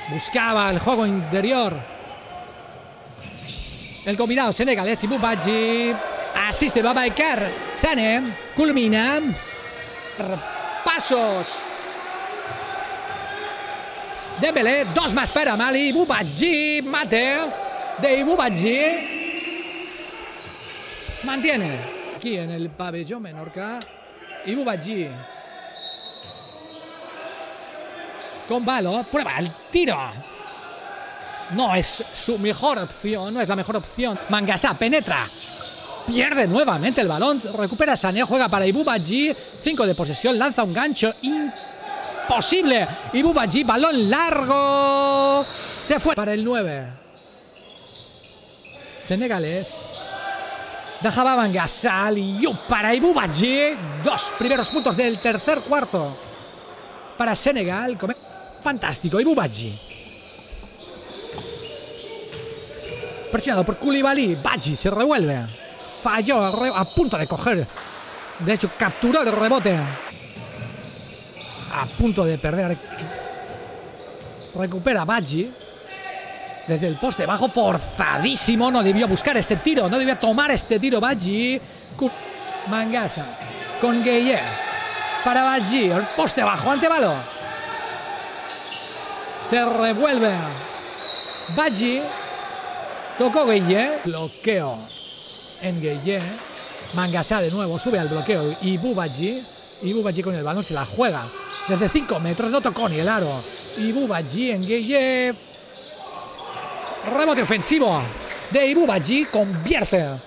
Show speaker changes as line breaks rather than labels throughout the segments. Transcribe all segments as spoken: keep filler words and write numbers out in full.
Buscaba el juego interior. El combinado senegalés y Boubaji. Asiste Babacar. Sané. Culmina. Pasos. Dembélé. Dos más para Mali. Boubaji. Mate. De Boubaji. Mantiene. Aquí en el pabellón Menorca. Y Boubaji. Con Balo. Prueba el tiro. No es su mejor opción. No es la mejor opción. Mangasa penetra. Pierde nuevamente el balón. Recupera Sané. Juega para Boubaji. cinco de posesión. Lanza un gancho. Imposible. Boubaji. Balón largo. Se fue para el nueve. Senegalés. Dejaba Mangasal y yo para Boubaji. Dos primeros puntos del tercer cuarto. Para Senegal. Fantástico. Boubaji. Presionado por Koulibaly. Badji se revuelve. Falló a punto de coger. De hecho, capturó el rebote. A punto de perder. Recupera Badji. Desde el poste bajo. Forzadísimo. No debió buscar este tiro. No debió tomar este tiro Badji. Mangasa. Con Gueye. Para Badji. El poste bajo. Antebalo. Se revuelve. Badji. Tocó Gueye. Bloqueo en Gueye. Mangasa de nuevo. Sube al bloqueo. Y Boubaji. Y Boubaji con el balón se la juega. Desde cinco metros. No tocó ni el aro. Y Boubaji en Gueye. Rebote ofensivo de Boubaji. Convierte.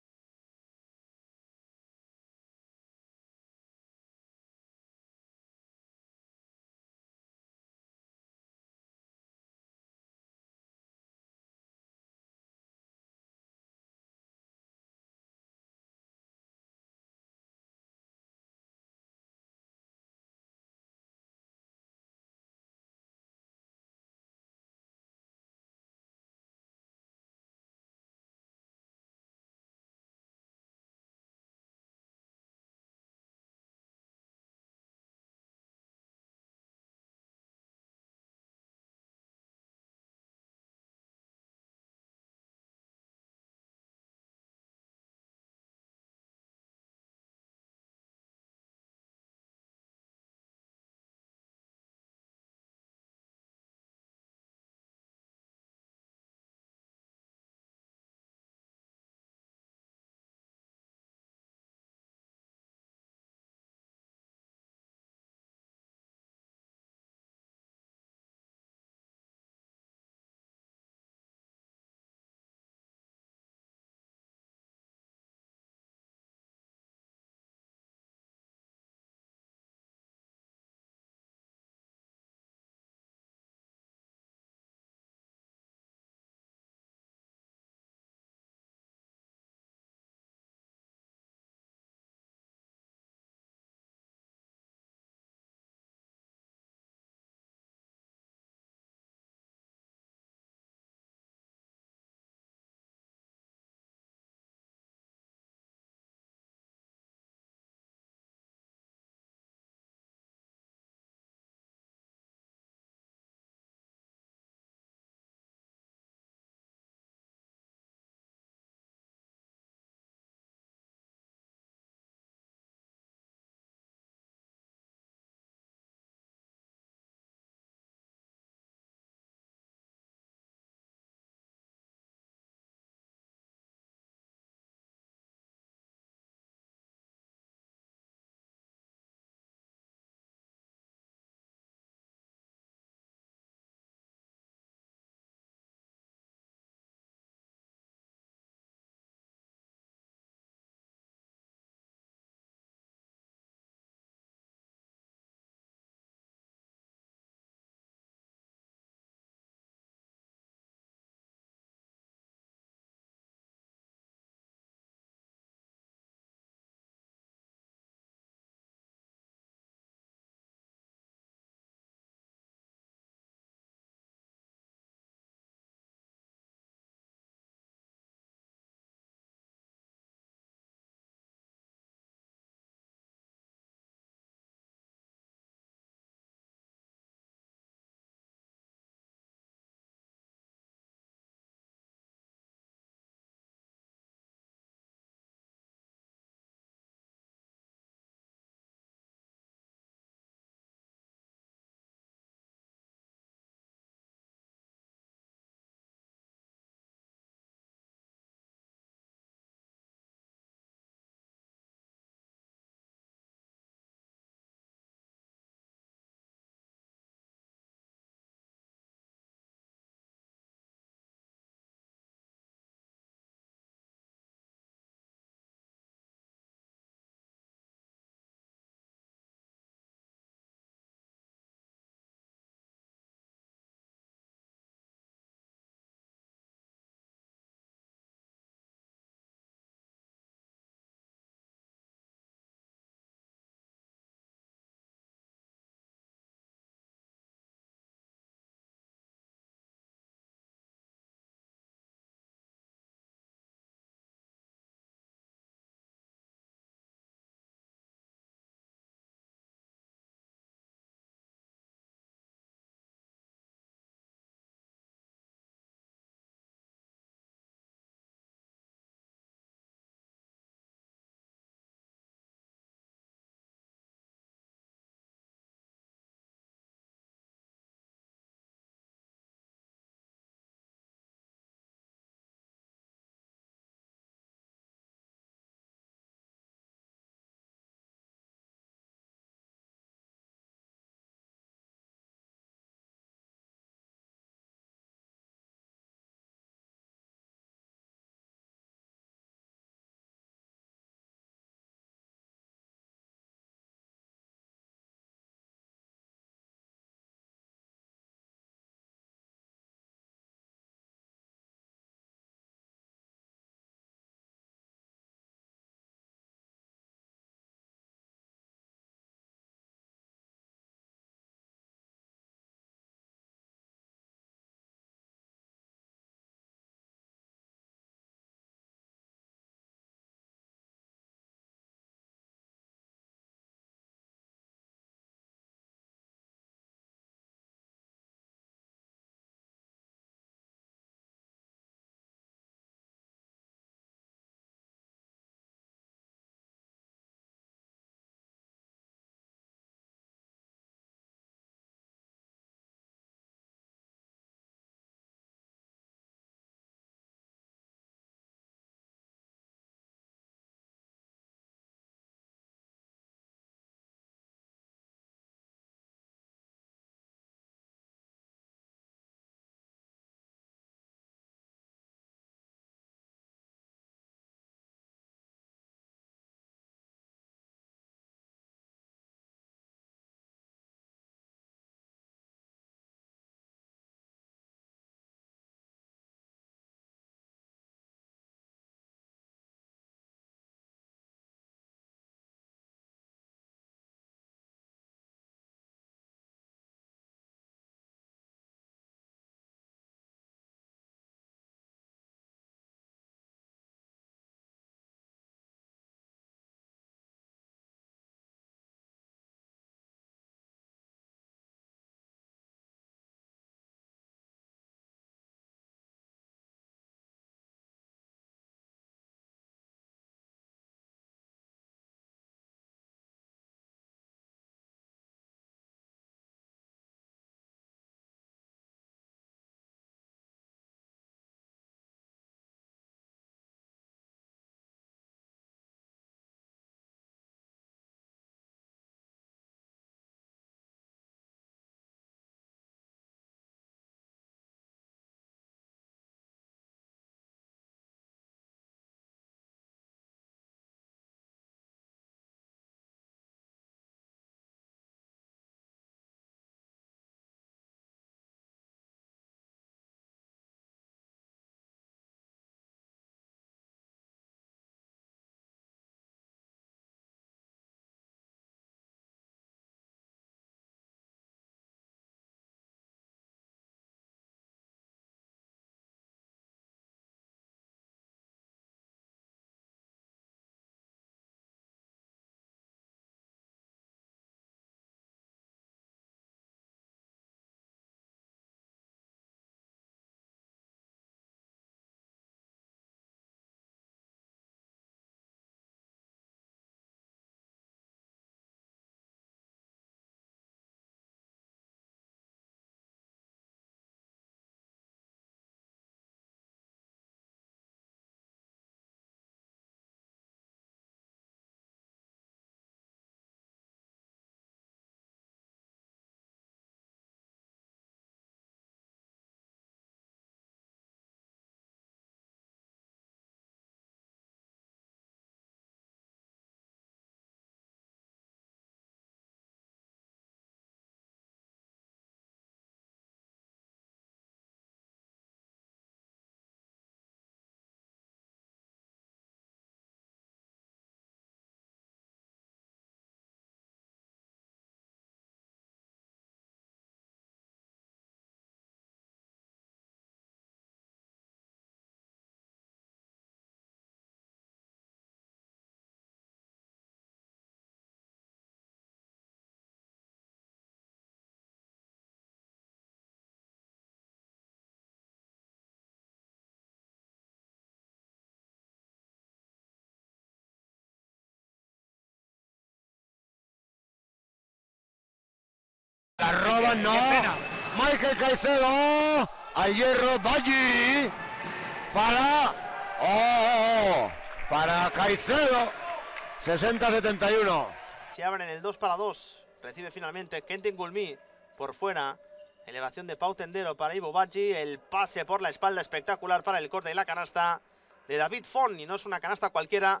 La roban, no. Michael Caicedo. Al hierro, Badji. Para. Oh, para Caicedo. sesenta setenta y uno.
Se abren el dos para dos. Recibe finalmente Kentin Gulmi por fuera. Elevación de Pau Tendero para Ivo Badji. El pase por la espalda espectacular para el corte y la canasta de David Font. Y no es una canasta cualquiera.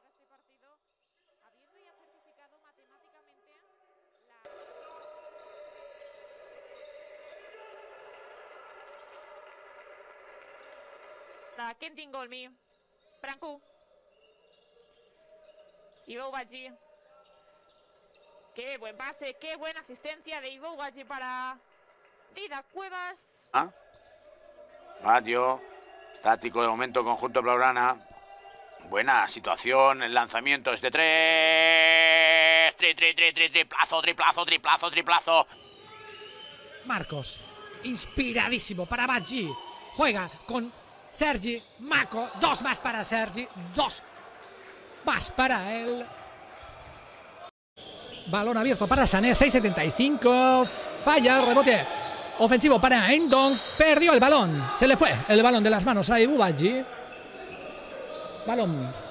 Kentin Gulmi, Branco, Ivo Badji. Qué buen pase, qué buena asistencia de Ivo Badji para Dídac Cuevas.
¿Ah? Patio, estático de momento, conjunto blaugrana. Buena situación, el lanzamiento es de tres. Tri, tri, tri, tri, triplazo, triplazo, triplazo, triplazo.
Marcos, inspiradísimo para Badji. Juega con Sergi, Mako, dos más para Sergi, dos más para él. Balón abierto para Sané, seis setenta y cinco, falla el rebote ofensivo para Endon, perdió el balón, se le fue el balón de las manos a Ivo Badji. Balón.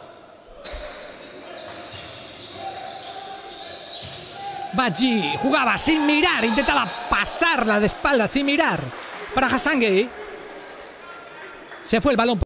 Badji jugaba sin mirar, intentaba pasarla de espalda sin mirar para Hassangue. Se fue el balón.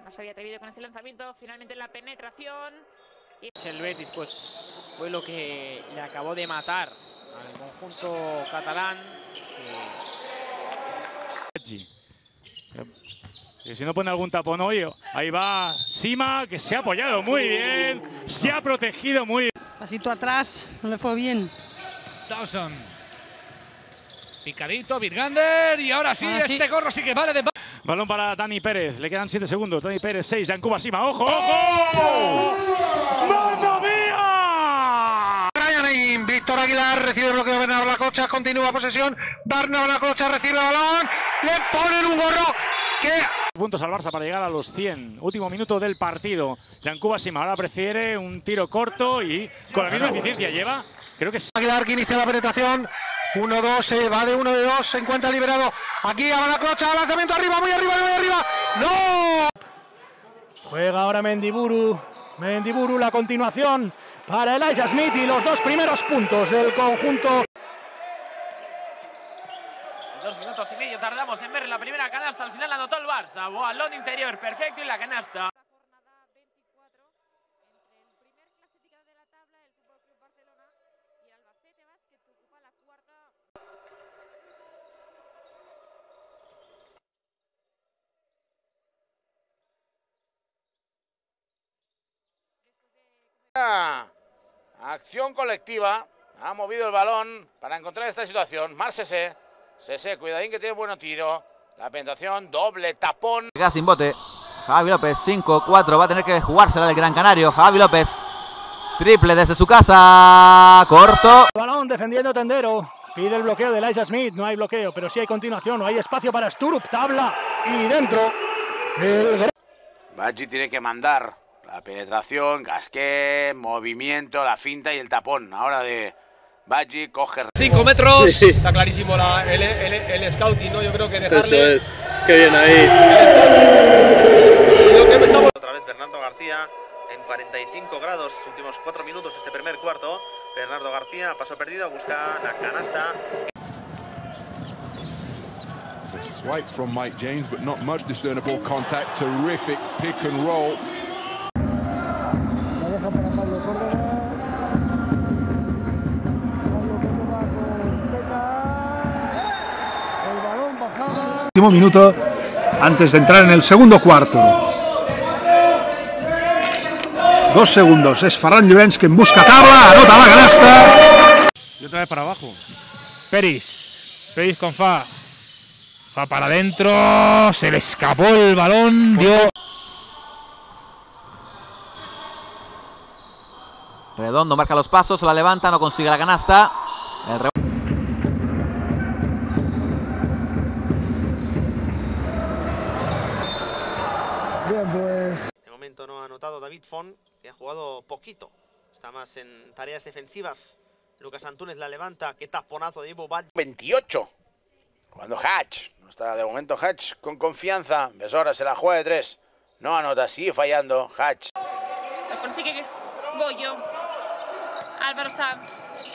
No se había atrevido con ese lanzamiento. Finalmente la penetración. Y...
El Betis pues fue lo que le acabó de matar al conjunto catalán.
Que... Y si no pone algún tapón hoy, ahí va Sima, que se ha apoyado muy bien, se ha protegido muy bien.
Pasito atrás, no le fue bien.
Dawson. Picadito, Virgander, y ahora sí, ahora este sí. Gorro sí que vale de...
Balón para Dani Pérez, le quedan siete segundos. Dani Pérez, seis, Yankuba Sima, ¡ojo, ojo! ¡Mamma mía!
Brian Víctor Aguilar recibe el bloqueo de Bernardo Lacocha, continúa posesión, Bernardo Lacocha recibe el balón, le ponen un gorro que...
Puntos al Barça para llegar a los cien. Último minuto del partido. Yankuba Sima ahora prefiere un tiro corto y con la misma eficiencia lleva. Creo que es...
Aguilar que inicia la penetración. uno dos, se va de uno de dos, se encuentra liberado. Aquí a la Clocha, lanzamiento arriba, muy arriba, muy arriba. ¡No!
Juega ahora Mendiburu. Mendiburu, la continuación para Elijah Smith y los dos primeros puntos del conjunto.
Dos minutos y medio tardamos en ver la primera canasta. Al final la anotó el Barça. Balón interior perfecto y la canasta.
Acción colectiva. Ha movido el balón para encontrar esta situación. Mar Sese. Sese, cuidadín que tiene buen tiro. La penetración, doble tapón.
Queda sin bote. Javi López, cinco cuatro. Va a tener que jugársela el Gran Canario. Javi López. Triple desde su casa. Corto.
Balón defendiendo Tendero. Pide el bloqueo de Elijah Smith. No hay bloqueo, pero sí hay continuación. No hay espacio para Sturup. Tabla. Y dentro. El...
Badji tiene que mandar. La penetración, Gasquet, movimiento, la finta y el tapón. Ahora de Badji, coge...
cinco metros, sí, sí. Está clarísimo la, el, el, el scouting, ¿no? Yo creo que dejarle...
Eso es, qué bien ahí.
Otra vez Bernardo García en cuarenta y cinco grados, últimos cuatro minutos este primer cuarto. Bernardo García, paso perdido, busca la canasta.
A swipe from Mike James, but not much discernible contact. Terrific pick and roll.
Último minuto antes de entrar en el segundo cuarto. Dos segundos. Es Ferran Llorens quien busca tabla, anota la canasta.
Y otra vez para abajo. Peris. Peris con Fa. Fa para adentro. Se le escapó el balón. Dio.
Redondo marca los pasos, la levanta, no consigue la canasta. El re...
Bien, pues. De momento no ha anotado David Font, que ha jugado poquito. Está más en tareas defensivas. Lucas Antúnez la levanta. Qué taponazo de Ivo Badji.
veintiocho. Cuando Hatch. No está de momento Hatch con confianza. Besora se la juega de tres. No anota, sigue fallando Hatch.
Lo consigue Goyo. Álvaro Sanz.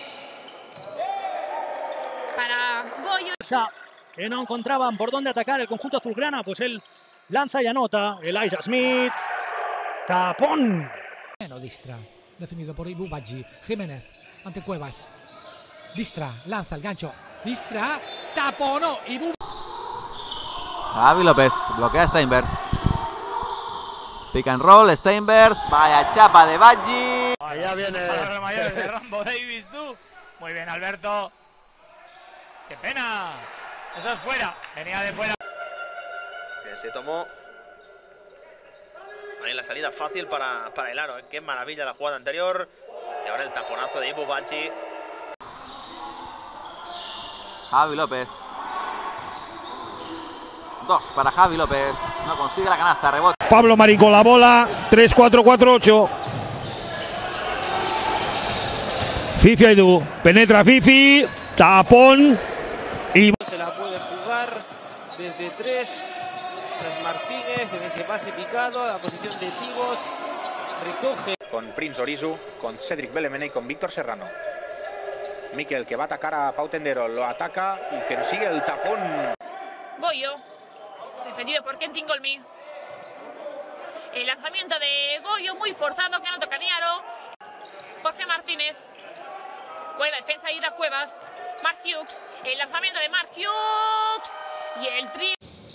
Para Goyo.
Que no encontraban por dónde atacar el conjunto azulgrana, pues él lanza y anota. Elijah Smith. Tapón.
Bueno, Distra. Definido por Ibu Badji. Jiménez ante Cuevas. Distra. Lanza el gancho. Distra. Taponó. Ibu.
Javi López. Bloquea a Steinbergs. Pick and roll. Steinbergs. Vaya chapa de Badji.
Allá viene.
Para mayores de Rambo Davis, tú. Muy bien, Alberto. ¡Qué pena! Eso es fuera. Venía de fuera.
Que se tomó. Ahí la salida fácil para, para el aro. ¿eh? Qué maravilla la jugada anterior. Y ahora el taponazo de Ibu Badji.
Javi López. Dos para Javi López. No consigue la canasta. Rebote.
Pablo Marín con la bola. tres cuatro cuatro ocho. Fifi Aidú. Penetra Fifi. Tapón. Y
se la puede jugar desde tres. Tras Martínez, en ese pase picado, la posición de pivot. Recoge.
Con Prince Orizu, con Cedric Belemene y con Víctor Serrano. Miquel que va a atacar a Pau Tendero, lo ataca y que sigue el tapón.
Goyo. Defendido por Kentin Golmi. El lanzamiento de Goyo muy forzado, que no toca ni aro. Jorge Martínez. Buena defensa de Ida Cuevas. Mark Hughes. El lanzamiento de Mark Hughes. Y el tri.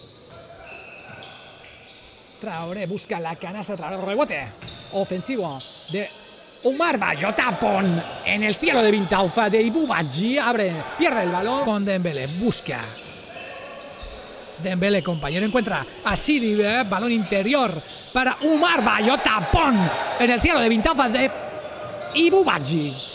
Traoré busca la canasta, Traoré, rebote ofensivo de Umar Bayo, tapón en el cielo de Vintaufa de Ibou Badji, abre, pierde el balón con Dembélé, busca Dembélé, compañero, encuentra a Sidi, eh, balón interior para Umar Bayo, tapón en el cielo de Vintaufa de Ibou Badji.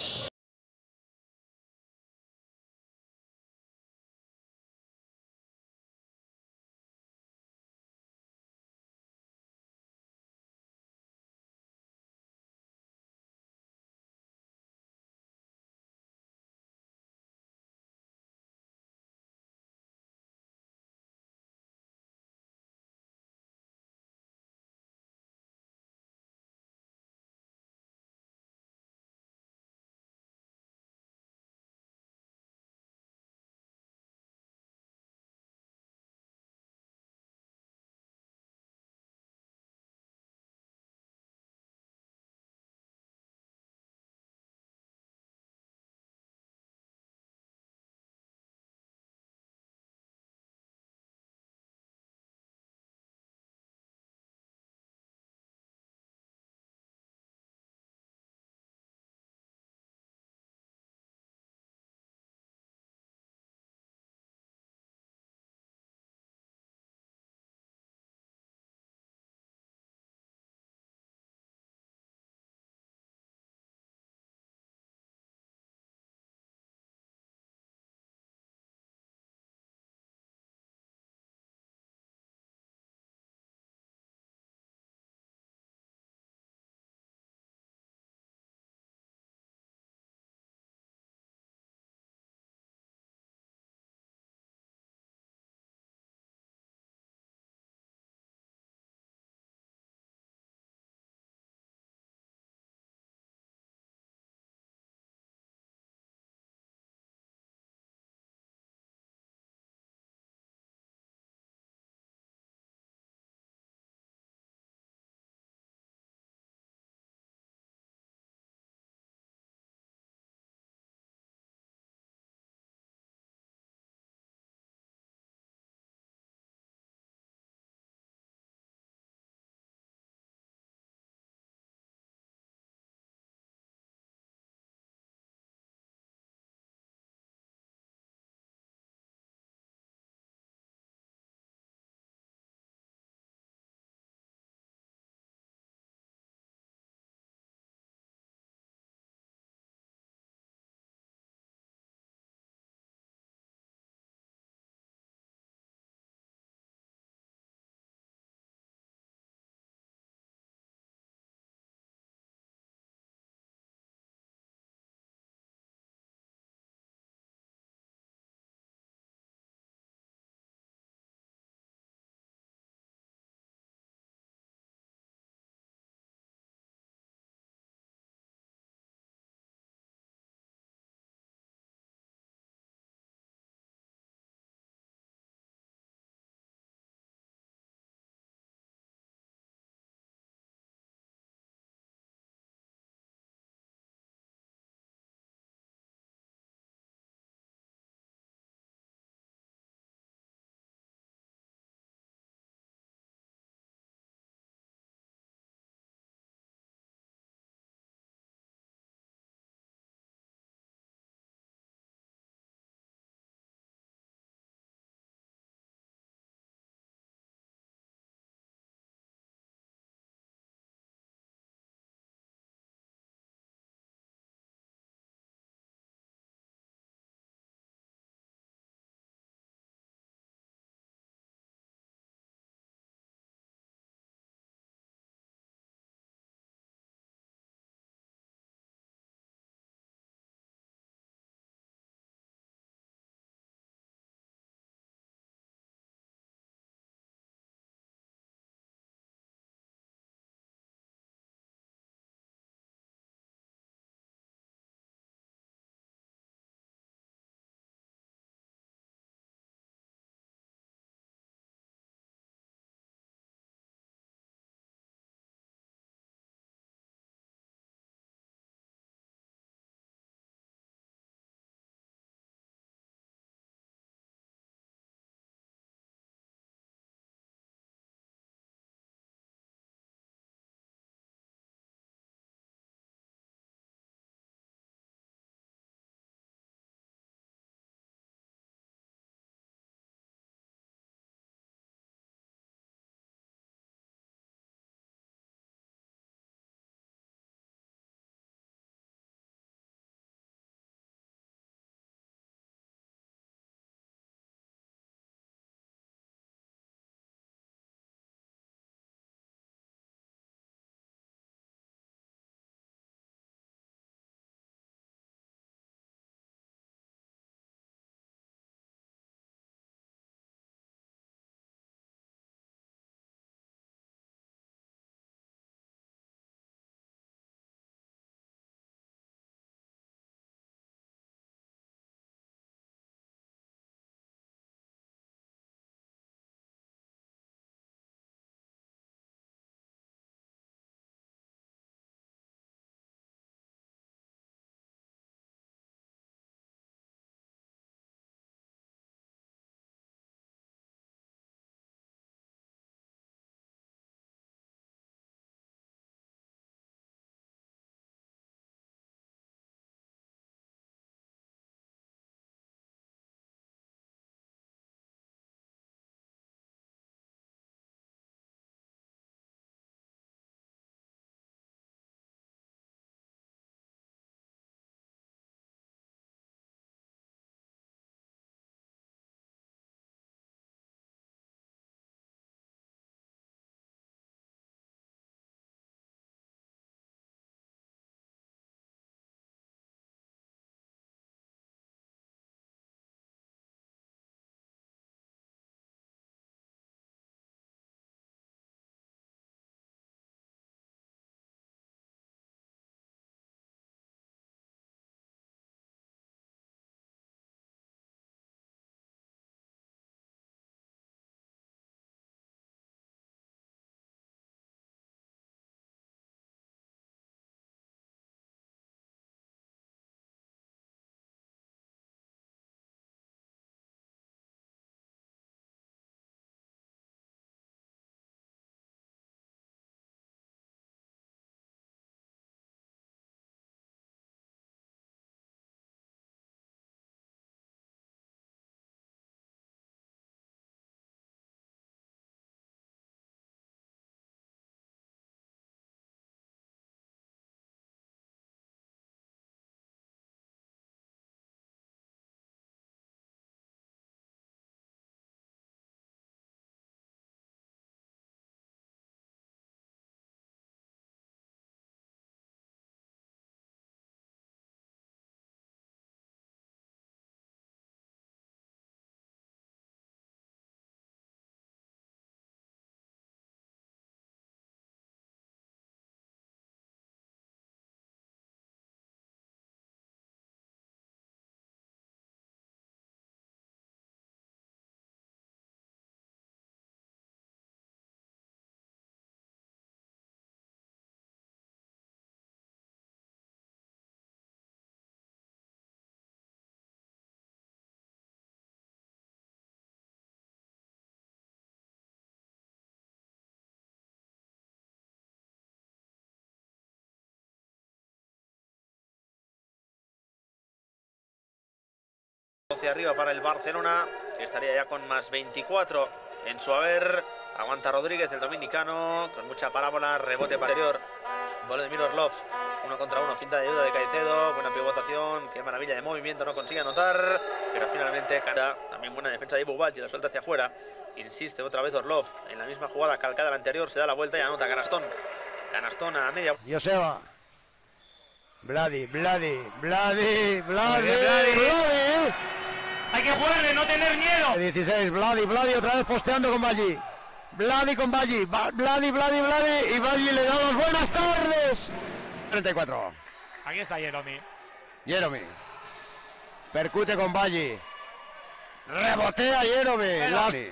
Hacia arriba para el Barcelona, que estaría ya con más veinticuatro en su haber. Aguanta Rodríguez, el dominicano, con mucha parábola, rebote posterior. Gol de Miroslof, uno contra uno, finta de ayuda de Caicedo, buena pivotación, qué maravilla de movimiento, no consigue anotar, pero finalmente cara, también buena defensa de Ibu Badji, la suelta hacia afuera. Insiste otra vez Orlov, en la misma jugada calcada la anterior, se da la vuelta y anota Canastón. Canastón a media.
Joseba. Vladi, Vladi, Vladi, Vladi, Vladi.
Hay que jugarle, no tener miedo.
dieciséis, Vladi, Vladi otra vez posteando con Badji. Vladi con Badji, Vladi, Vladi, Vladi, y Badji le da las buenas tardes. treinta y cuatro.
Aquí está Jeromy.
Jeromy. Percute con Badji. Rebotea Jeromy. Vladi.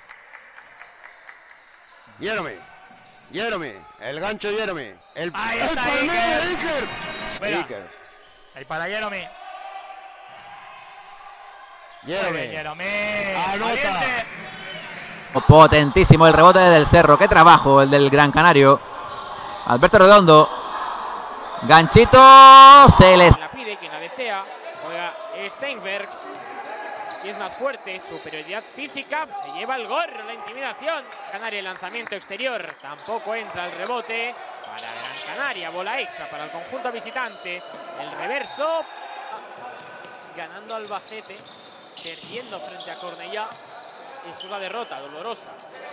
Jeromy. Jeromy. El gancho Jeromy. El,
Ahí
el
está
palmeo de
Iker.
Iker.
Mira.
Iker.
Ahí para Jeromy.
Jeromy.
Muy bien, Jeromy.
Anota.
Valiente.
Potentísimo el rebote del Cerro. Qué trabajo el del Gran Canario. Alberto Redondo. Ganchito. Se les...
La pide quien la desea. Juega Steinbergs. Y es más fuerte. Superioridad física. Se lleva el gorro. La intimidación. Canaria el lanzamiento exterior. Tampoco entra el rebote. Para Gran Canaria. Bola extra para el conjunto visitante. El reverso. Ganando Albacete. Perdiendo frente a Cornellá. Es una derrota dolorosa.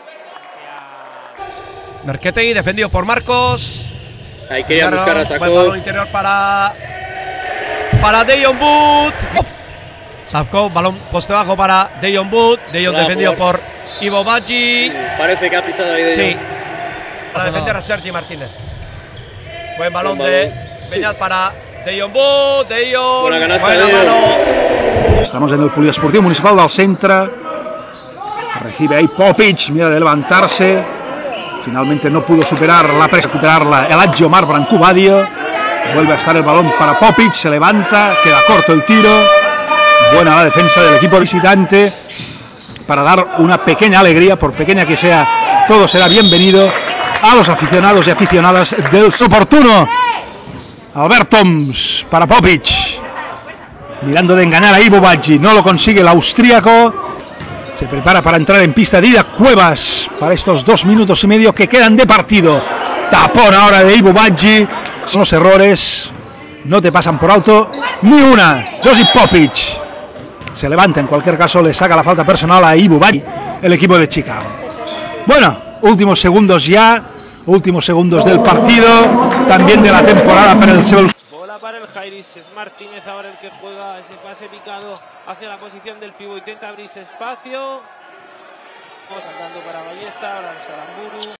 A...
Merketegui defendido por Marcos.
Ahí quería
Buen
buscar a
balón,
Sacó.
buen balón interior para para Dejon Boot. Sacó balón poste bajo para Dejon Boot. Dejon
Va a
defendido
jugar.
por Ivo Badji.
Parece que ha pisado ahí de
Sí. Para defender a Sergi Martínez. Buen balón
Buen
de Beñat para Dejon Boot. Dejon.
Buena canasta,
Buena
Dejon.
mano.
Estamos en el Poliesportivo Municipal del Centre. Recibe ahí Popic, mira de levantarse. Finalmente no pudo superar la presa, recuperarla el Adji Omar Brancubadio. Vuelve a estar el balón para Popic, se levanta, queda corto el tiro. Buena la defensa del equipo visitante para dar una pequeña alegría, por pequeña que sea, todo será bienvenido a los aficionados y aficionadas del oportuno. Albertoms para Popic. Mirando de engañar a Ivo Badji, no lo consigue el austríaco. Se prepara para entrar en pista Didac Cuevas para estos dos minutos y medio que quedan de partido. Tapón ahora de Ivo Badji. Son los errores, no te pasan por alto ni una. Josip Popic se levanta, en cualquier caso le saca la falta personal a Ivo Badji, el equipo de Chicago. Bueno, últimos segundos ya, últimos segundos del partido, también de la temporada para el Sebel.
Bola para el Jairis, es Martínez ahora el que juega ese pase picado hacia la posición del pivo, intenta abrirse espacio. Vamos saltando para Ballesta, ahora Saramburu.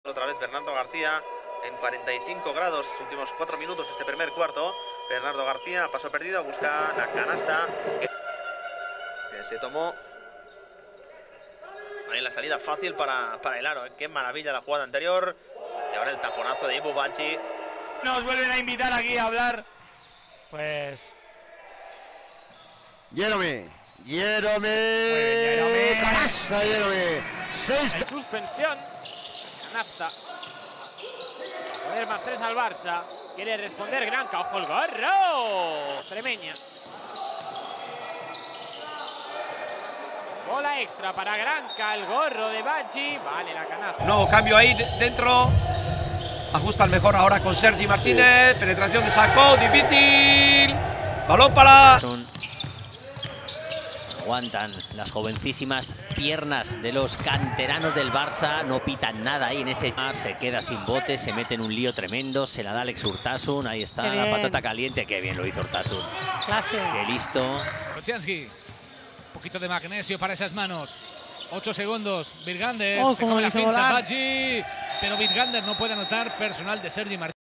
Otra vez Bernardo García en cuarenta y cinco grados, últimos cuatro minutos este primer cuarto. Bernardo García, paso perdido, busca la canasta que, que se tomó. Ahí la salida fácil para, para el aro. ¿eh? Qué maravilla la jugada anterior. Y ahora el taponazo de Ivo Bacci.
Nos vuelven a invitar aquí a hablar. Pues...
Jeremy. Jeremy.
Jeremy.
Canasta, Jeremy. Seis.
En suspensión. Canasta. Poner más tres al Barça. Quiere responder Granca. Ojo el gorro. Extremeña. Bola extra para Granca. El gorro de Bacci. Vale la canasta.
Nuevo cambio ahí dentro. Ajusta el mejor ahora con Sergi Martínez. Penetración de Sacó. Difícil. Balón para...
Son... Aguantan las jovencísimas piernas de los canteranos del Barça. No pitan nada ahí en ese... Se queda sin bote, se mete en un lío tremendo. Se la da Alex Urtasun. Ahí está
Qué
la
bien.
patata caliente. Qué bien lo hizo Urtasun.
Clase.
Qué listo.
Rocianski. Un poquito de magnesio para esas manos. Ocho segundos. Virgander.
Oh,
se
cómo
come
le
la
hizo
finta.
volar.
Bacci. Pero Virgander no puede anotar. Personal de Sergi Martínez.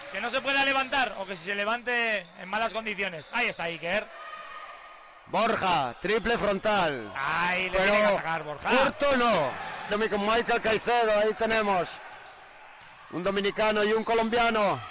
que no se pueda levantar o que si se levante en malas condiciones. Ahí está Iker.
Borja, triple frontal.
Ay, le
Pero
tiene que atacar Borja.
corto no. Domi con Michael Caicedo, ahí tenemos. Un dominicano y un colombiano.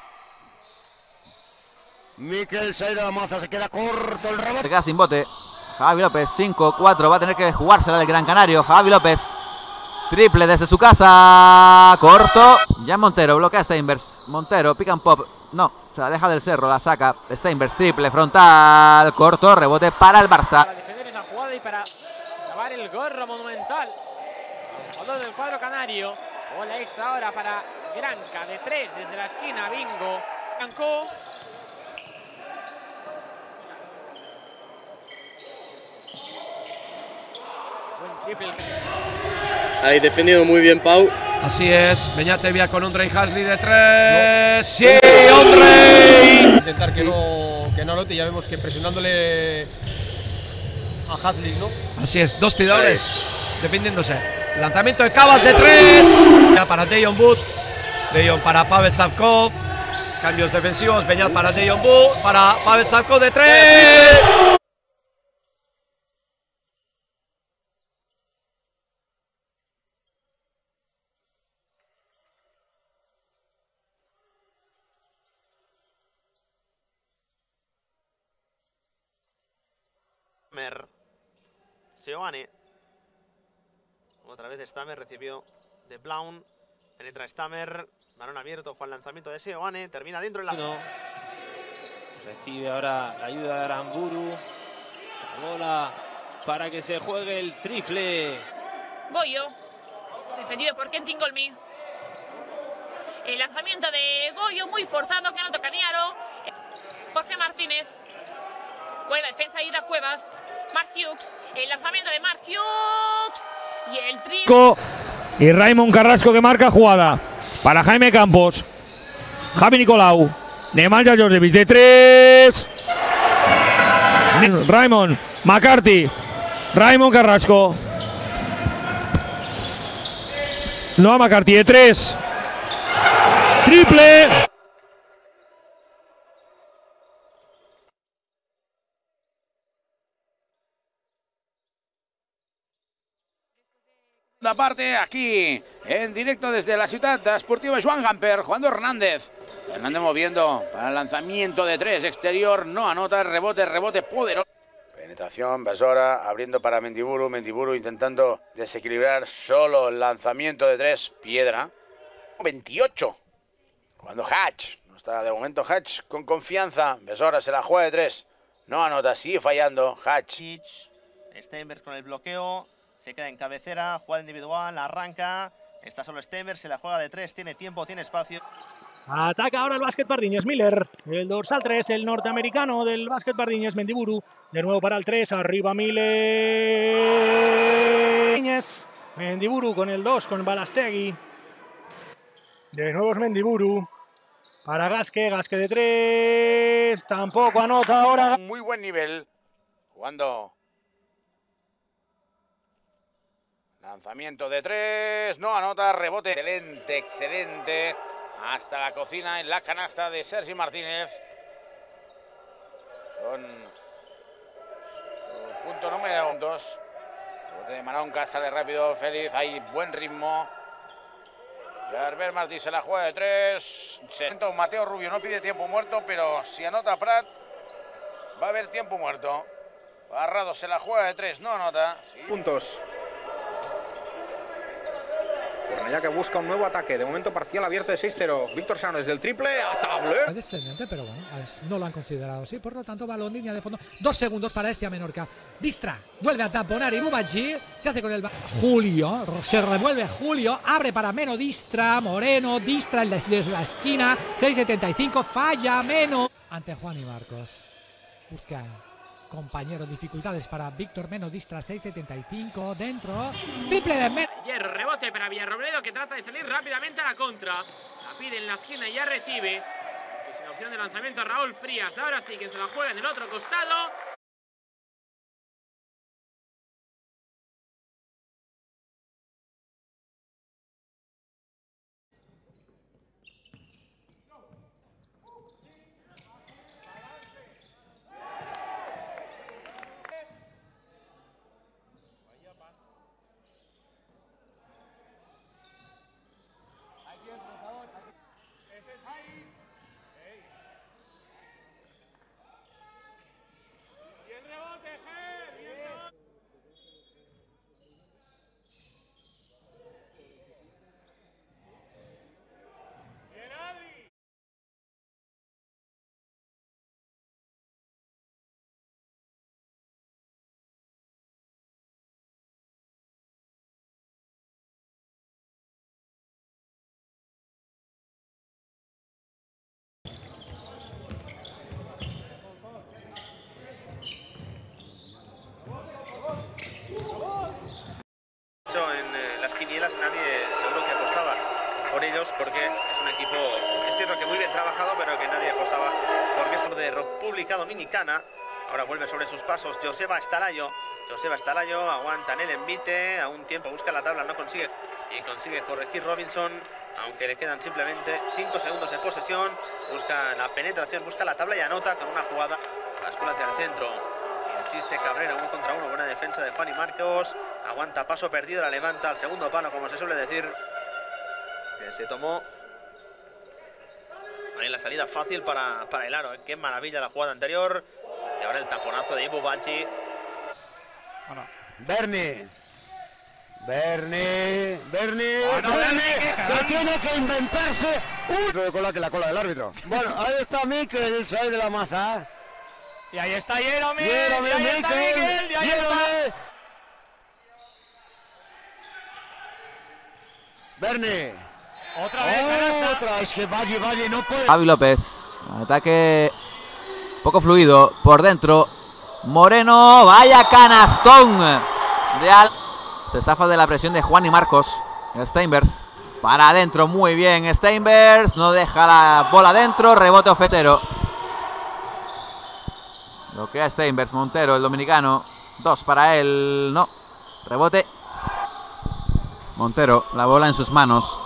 Mikel se ha ido a la maza, se queda corto el rebote.
Se queda sin bote. Javi López, cinco cuatro, va a tener que jugársela el Gran Canario. Javi López, triple desde su casa, corto. Ya Montero, bloquea a Steinbergs. Montero, pick and pop, no, se la deja del cerro, la saca. Steinbergs, triple, frontal, corto, rebote para el Barça.
Para defender esa jugada y para grabar el gorro monumental. El jugador del cuadro canario. Bola extra ahora para Granca de tres desde la esquina, bingo. Blanco.
Ahí defendido muy bien Pau.
Así es, Beñatevia con Ondrej Hasley de tres. ¡Sí, Ondrej! Intentar que no, que no anote, ya vemos que presionándole a Hasley, ¿no? Así es, dos tiradores defendiéndose. Lanzamiento de Cabas de tres. Ya para Dejon Butt. Dejon para Pavel Savkov. Cambios defensivos, Beñat para Dejon Butt. Para Pavel Savkov de tres.
Seoane. Otra vez Stamer recibió de Blaun. Penetra Stamer. Balón abierto. Fue el lanzamiento de Seoane. Termina dentro en la.
No. Recibe ahora la ayuda de Aramburu. La bola para que se juegue el triple.
Goyo. Defendido por Kentin Golmi. El lanzamiento de Goyo muy forzado que no toca Niaro. Jorge Martínez. Buena defensa y da Cuevas. Mark Hughes, el lanzamiento de Mark Hughes y el triple.
Y Raymond Carrasco que marca jugada para Jaime Campos. Javi Nicolau, Nemanja Djordjevic de tres. Raymond, McCarthy, Raymond Carrasco. Noah McCarthy de tres. Triple.
Parte aquí en directo desde la ciudad deportiva Joan Gamper, jugando Hernández. Hernández moviendo para el lanzamiento de tres exterior, no anota, rebote, rebote poderoso. Penetración, Besora abriendo para Mendiburu, Mendiburu intentando desequilibrar solo el lanzamiento de tres, piedra. veintiocho, cuando Hatch, no está de momento Hatch con confianza, Besora se la juega de tres, no anota, sigue fallando Hatch.
Steinbergs con el bloqueo. Se queda en cabecera, jugada individual, arranca. Está solo Steinbergs, se la juega de tres, tiene tiempo, tiene espacio.
Ataca ahora el básquet Pardiñas, Miller. El dorsal tres, el norteamericano del básquet Pardiñas, Mendiburu. De nuevo para el tres, arriba Miller. Mendiburu con el dos, con Balastegui. De nuevo es Mendiburu. Para Gasque, Gasque de tres. Tampoco anota ahora.
Muy buen nivel. Jugando. Lanzamiento de tres, no anota, rebote. Excelente, excelente. Hasta la cocina en la canasta de Sergi Martínez. Con punto número dos. Rebote de Maronca, sale rápido, feliz, hay buen ritmo. Gerber Martí se la juega de tres. Mateo Rubio no pide tiempo muerto, pero si anota Prat, va a haber tiempo muerto. Barrado se la juega de tres, no anota. Sí.
Puntos. Cornellá que busca un nuevo ataque. De momento parcial abierto de seis cero. Víctor Serrano desde el triple a tablero.
Es descendente, pero bueno, no lo han considerado así. Por lo tanto, balón línea de fondo. Dos segundos para este a Menorca. Distra, vuelve a tamponar y Bubaji se hace con el... Julio, se revuelve Julio, abre para Meno Distra, Moreno, Distra desde la esquina. seis setenta y cinco, falla Meno. Ante Juan y Marcos. Busca... compañero, dificultades para Víctor Meno Distra, seis setenta y cinco, dentro, triple de Meno.
Hierro, rebote para Villarrobledo que trata de salir rápidamente a la contra. La pide en la esquina y ya recibe. Es una opción de lanzamiento a Raúl Frías. Ahora sí que se la juega en el otro costado.
República Dominicana. Ahora vuelve sobre sus pasos Joseba Estalayo. Joseba Estalayo aguanta en el envite, a un tiempo busca la tabla, no consigue y consigue corregir Robinson, aunque le quedan simplemente cinco segundos de posesión. Busca la penetración, busca la tabla y anota con una jugada. La escuela hacia el centro. Insiste Cabrera, uno contra uno, buena defensa de Juan y Marcos. Aguanta paso perdido, la levanta al segundo palo, como se suele decir. Que se tomó ahí la salida fácil para, para el aro. Qué maravilla la jugada anterior. Y ahora el taponazo de Ibu Bachi.
Berni. Berni. Berni.
Bueno,
Berni.
Berni,
Que tiene que inventarse un de cola que la cola del árbitro. Bueno, ahí está Mikel, sale de la maza.
Y ahí está Jerome.
Jerome,
y ahí está
Mikel,
Miguel. Y ahí
Jerome.
está.
Berni.
Otra vez, canasta.
Otra, es que Valle, Valle no puede.
Javi López, ataque poco fluido por dentro. Moreno, vaya canastón de Al. Se zafa de la presión de Juan y Marcos. Steinbergs para adentro, muy bien. Steinbergs no deja la bola adentro, rebote ofetero. Bloquea Steinbergs, Montero, el dominicano. Dos para él, no. Rebote. Montero, la bola en sus manos.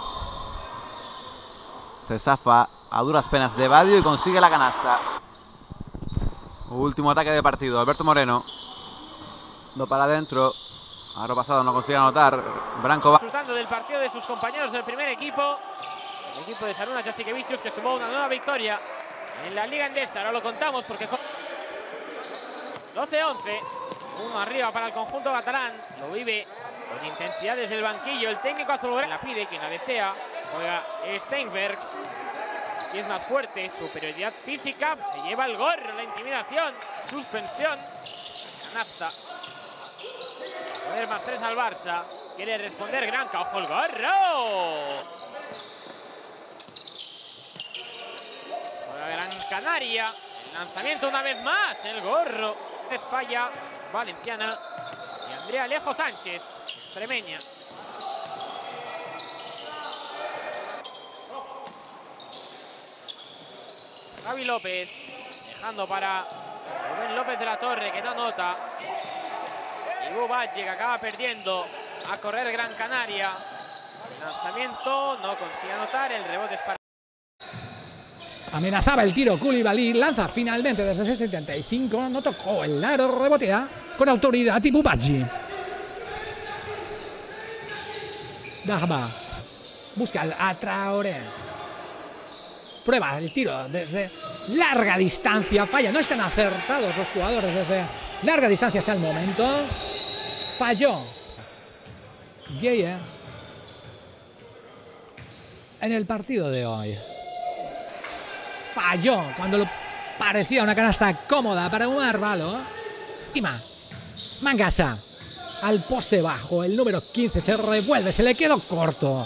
Se zafa a duras penas de Badio y consigue la canasta. Último ataque de partido. Alberto Moreno. No para adentro. Aro pasado no consigue anotar. Branco va.
Disfrutando del partido de sus compañeros del primer equipo. El equipo de Saruna Jasikevicius, que sumó una nueva victoria en la Liga Endesa. Ahora lo contamos porque doce once. Uno arriba para el conjunto catalán. Lo vive con intensidad desde el banquillo. El técnico azulgrana la pide quien la desea. Juega Steinbergs. Y es más fuerte. Superioridad física. Se lleva el gorro. La intimidación. Suspensión. Canasta. Poner más tres al Barça. Quiere responder Granca. ¡Ojo el gorro! Juega Gran Canaria. El lanzamiento una vez más. El gorro. España. Valenciana. Y Andrea Alejo Sánchez. Extremeña. Javi López. Dejando para Rubén López de la Torre, que no anota. Ibu Valle, que acaba perdiendo a correr Gran Canaria. El lanzamiento no consigue anotar. El rebote es para...
Amenazaba el tiro Koulibaly, lanza finalmente desde ese setenta y cinco, no tocó el aro, rebotea con autoridad Ibu Valle. Dagba busca a Traoré. Prueba el tiro desde larga distancia, falla, no están acertados los jugadores desde larga distancia hasta el momento. Falló Gueye en el partido de hoy. Falló cuando lo parecía una canasta cómoda para Umar Balo. Ima Mangasa al poste bajo, el número quince se revuelve, se le quedó corto.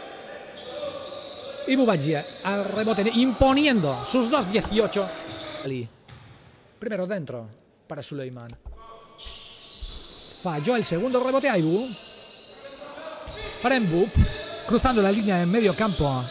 Ibu Valle al rebote, imponiendo sus dos dieciocho. Primero dentro para Suleiman. Falló el segundo rebote a Ibu. Para Mboup, cruzando la línea en medio campo.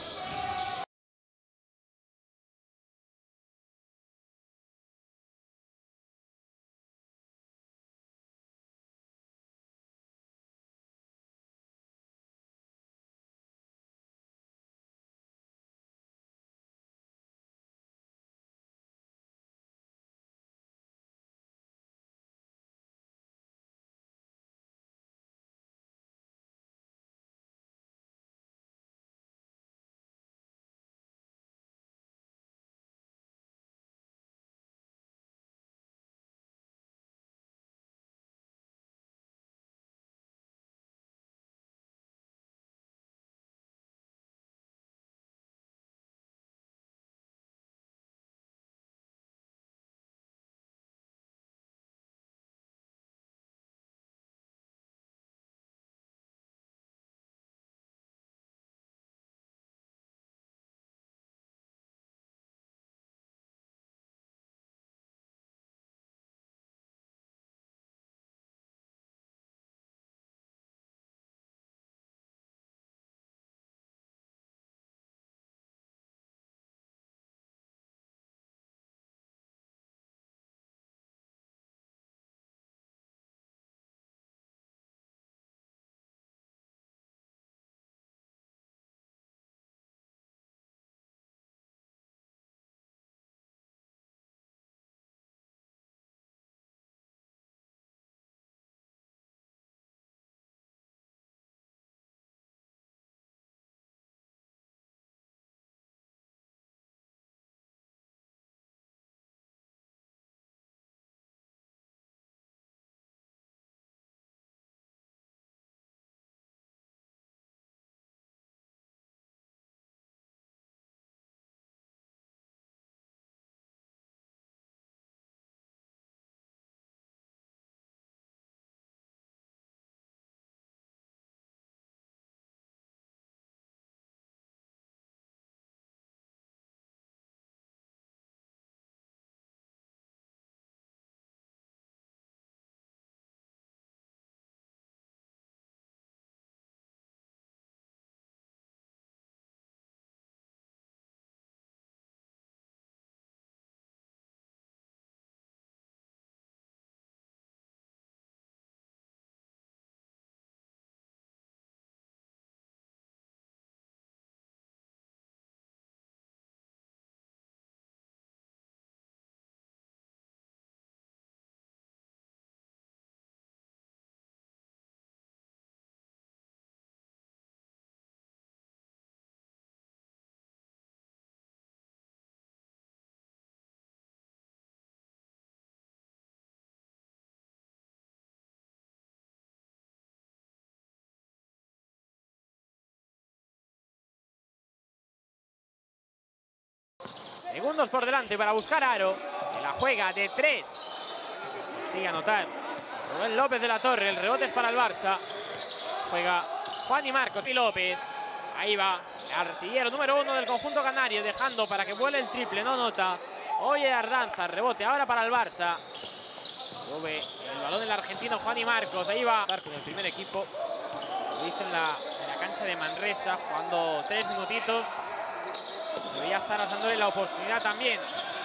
Segundos por delante para buscar aro. Se la juega de tres. Sigue a anotar Rubén López de la Torre. El rebote es para el Barça. Juega Juan y Marcos y López. Ahí va el artillero número uno del conjunto canario, dejando para que vuele el triple. No nota. Oye Ardanza, rebote ahora para el Barça. Sube el balón del argentino Juan y Marcos. Ahí va con el primer equipo. Lo dice en la, en la cancha de Manresa, jugando tres minutitos. Debería estar dándole la oportunidad también.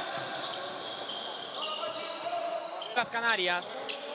Las Canarias.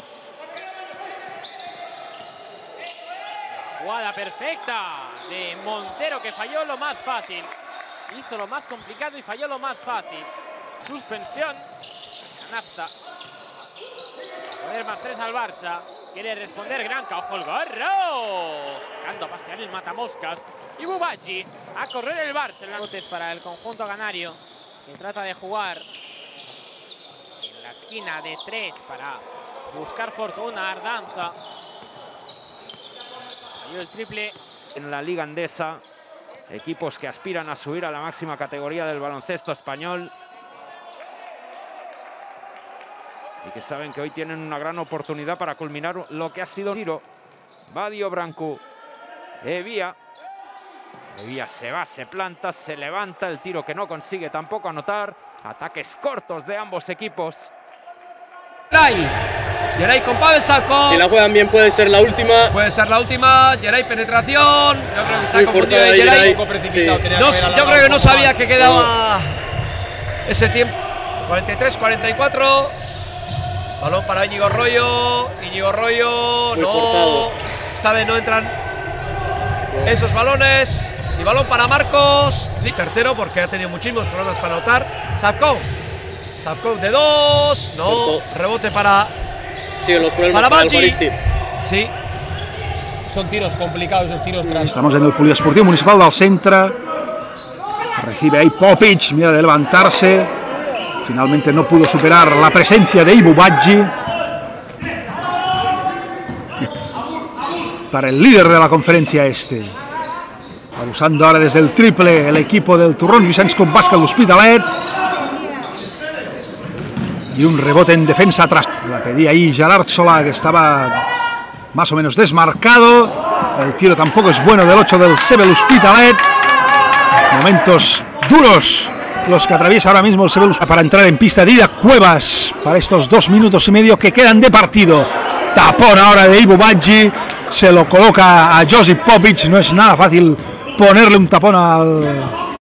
Jugada perfecta de Montero, que falló lo más fácil. Hizo lo más complicado y falló lo más fácil. Suspensión. Canasta. Poner más tres al Barça. Quiere responder Granca. ¡Ojo el gorro! Sacando a pasear el matamoscas. Y Bubachi a correr el Barça. Botes para el conjunto canario, que trata de jugar en la esquina de tres para buscar fortuna. Ardanza. El triple en la Liga Endesa. Equipos que aspiran a subir a la máxima categoría del baloncesto español y que saben que hoy tienen una gran oportunidad para culminar lo que ha sido un tiro. Badio Branco. Evia. Evia se va, se planta, se levanta. El tiro que no consigue tampoco anotar. Ataques cortos de ambos equipos.
Geray con Pavel Salkov.
Si la juegan bien puede ser la última.
Puede ser la última. Geray penetración. Yo creo que se ha
Muy
confundido
forzada
de Geray.
Geray.
Un poco precipitado.
Sí.
Tenía No, que yo creo que no sabía que quedaba ese tiempo. cuarenta y tres cuarenta y cuatro. Balón para Íñigo Arroyo. Íñigo Arroyo.
Muy
No.
forzado.
Esta vez no entran esos balones. Y balón para Marcos. Sí, tercero porque ha tenido muchísimos problemas para anotar. Salkov. Salkov de dos. No.
Corto.
Rebote para.
Siguen los problemas
Para
para el
Baggi.
Juaristi.
Sí. Son tiros complicados, los tiros tras.
Estamos en el Poliesportiu Municipal del Centre. Recibe ahí Popic, mira de levantarse. Finalmente no pudo superar la presencia de Ivo Baggi. Para el líder de la conferencia este. Abusando ahora desde el triple el equipo del Turrón Vicenç Club Bàsquet l'Hospitalet. Y un rebote en defensa atrás. La pedía ahí Gerard Solà, que estaba más o menos desmarcado. El tiro tampoco es bueno del ocho del C B l'Hospitalet. Momentos duros los que atraviesa ahora mismo el C B l'Hospitalet para entrar en pista. Didac Cuevas para estos dos minutos y medio que quedan de partido. Tapón ahora de Ivo Baggi. Se lo coloca a Josip Popic. No es nada fácil ponerle un tapón al...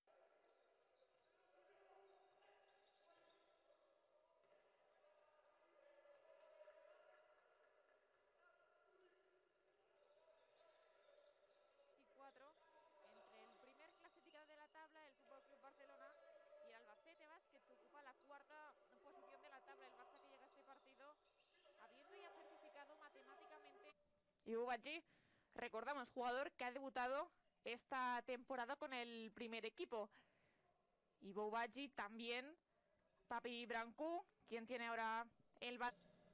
Ivo Baggi, recordamos, jugador que ha debutado esta temporada con el primer equipo. Ivo Baggi también, Papi Branco, quien tiene ahora el bat.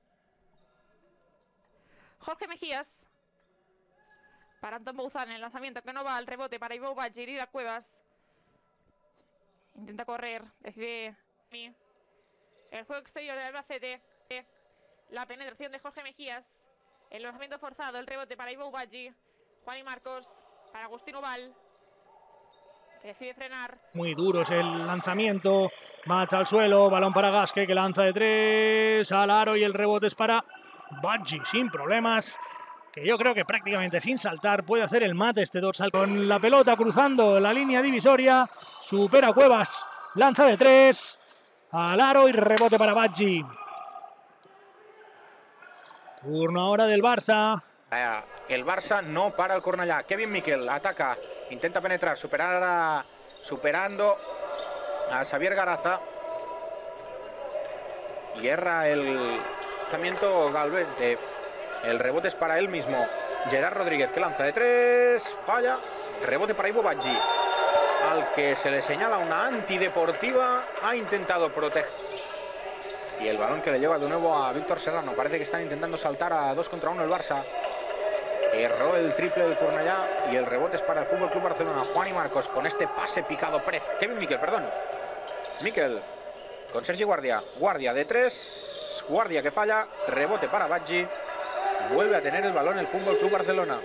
Jorge Mejías, para Anton Bouzán, el lanzamiento que no va al rebote para Ivo Baggi. Didac Cuevas intenta correr, decide el juego exterior del Albacete, la penetración de Jorge Mejías. El lanzamiento forzado, el rebote para Ivo Baggi. Juan y Marcos para Agustín Ubal, que decide frenar.
Muy duros el lanzamiento. Match al suelo, balón para Gasque, que lanza de tres al aro y el rebote es para Baggi, sin problemas. Que yo creo que prácticamente sin saltar puede hacer el mate este dorsal. Con la pelota cruzando la línea divisoria, supera Cuevas, lanza de tres al aro y rebote para Baggi. Turno ahora del Barça.
El Barça no para el Cornellà. Kevin Miquel ataca, intenta penetrar, superar a, superando a Xavier Garaza. Y erra el lanzamiento Galvente. El rebote es para él mismo. Gerard Rodríguez, que lanza de tres, falla. Rebote para Ivo Baggi, al que se le señala una antideportiva. Ha intentado proteger. Y el balón que le lleva de nuevo a Víctor Serrano. Parece que están intentando saltar a dos contra uno el Barça. Erró el triple del Cornellà y el rebote es para el F C Barcelona. Juan y Marcos con este pase picado. Pérez, Kevin Miquel, perdón. Miquel con Sergi Guardia. Guardia de tres. Guardia que falla. Rebote para Badji. Vuelve a tener el balón el Fútbol Club Barcelona.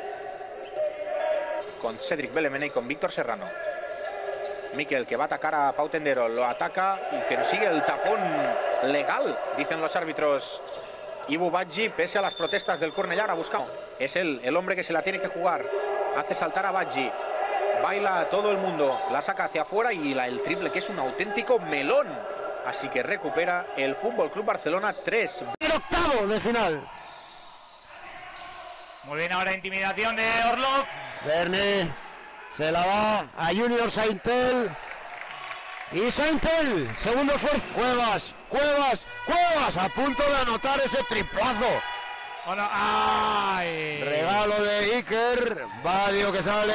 Con Cedric Belemene y con Víctor Serrano. Miquel que va a atacar a Pau Tendero. Lo ataca y que sigue el tapón legal, dicen los árbitros. Ibu Badji, pese a las protestas del Cornellà, ha buscado. Es él, el hombre que se la tiene que jugar. Hace saltar a Badji. Baila a todo el mundo. La saca hacia afuera y la, el triple, que es un auténtico melón. Así que recupera el Fútbol Club Barcelona tres.
El octavo de final.
Muy bien ahora intimidación de Orlov.
Berni se la va a Junior Saintel. Y Saintel, segundo esfuerzo. Cuevas, Cuevas, Cuevas, a punto de anotar ese triplazo.
Oh, no. ¡Ay!
Regalo de Iker. Badio que sale.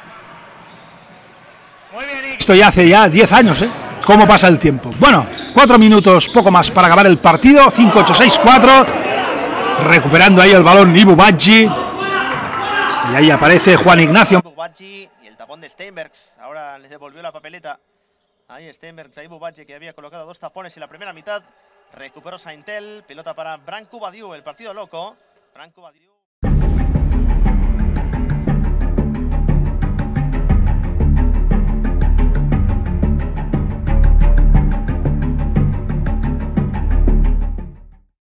Muy bien, Iker.
Esto ya hace ya diez años, ¿eh? ¿Cómo pasa el tiempo? Bueno, cuatro minutos, poco más para acabar el partido. cinco ocho seis cuatro. Recuperando ahí el balón Ibu Badji. Y ahí aparece Juan Ignacio.
Ibu Badji y el tapón de Steinbergs. Ahora les devolvió la papeleta. Ahí Steinbergs a Ibu Badji, que había colocado dos tapones en la primera mitad. Recuperó Saintel. Pelota para Branco Badiou. El partido loco. Branco Badiou.